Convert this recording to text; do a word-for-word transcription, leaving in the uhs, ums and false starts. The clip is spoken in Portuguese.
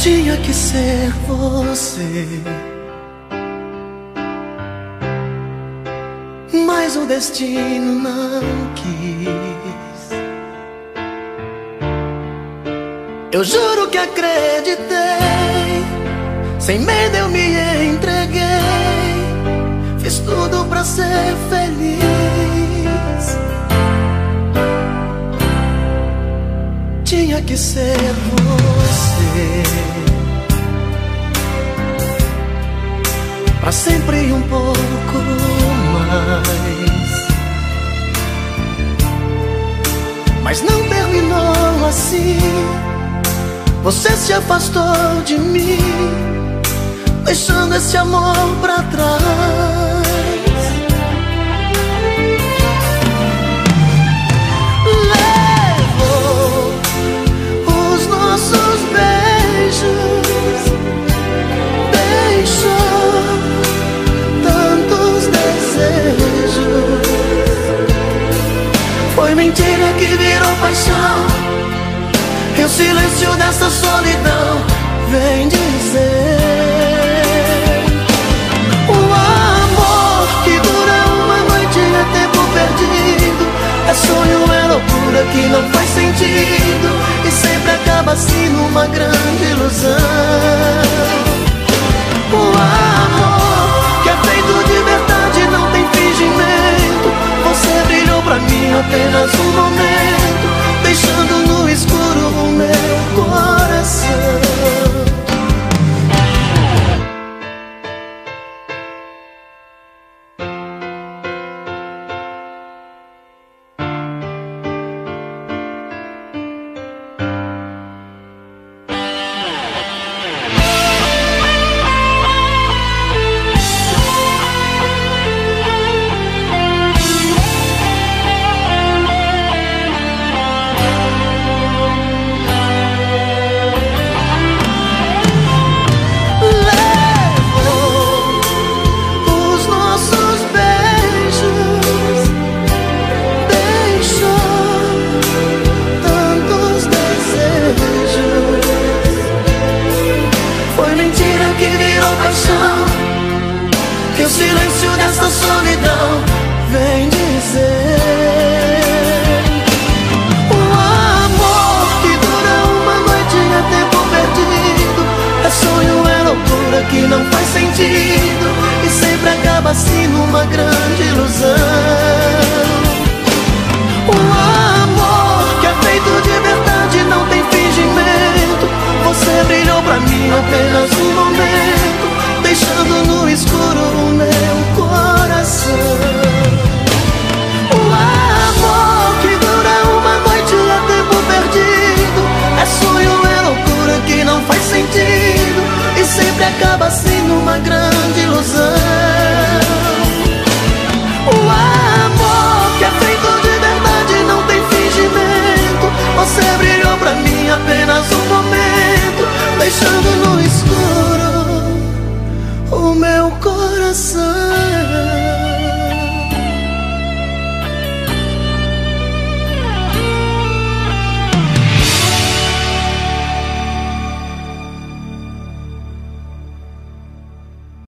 Tinha que ser você, mas o destino não quis. Eu juro que acreditei, sem medo eu me entreguei, fiz tudo pra ser feliz. Tinha que ser você, pra sempre um pouco mais. Mas não terminou assim, você se afastou de mim, deixando esse amor pra trás. Levou os nossos beijos, deixou tantos desejos. Foi mentira que virou paixão, e o silêncio dessa solidão vem dizer: o amor que dura uma noite é tempo perdido, é sonho, é loucura que não faz sentido, e sempre acaba assim numa grande ilusão. O amor que é feito de verdade não tem fingimento, você brilhou pra mim apenas um momento, deixando no escuro o meu coração. Que o silêncio dessa solidão vem dizer: o amor que dura uma noite é tempo perdido, é sonho, é loucura que não faz sentido, e sempre acaba assim numa grande ilusão.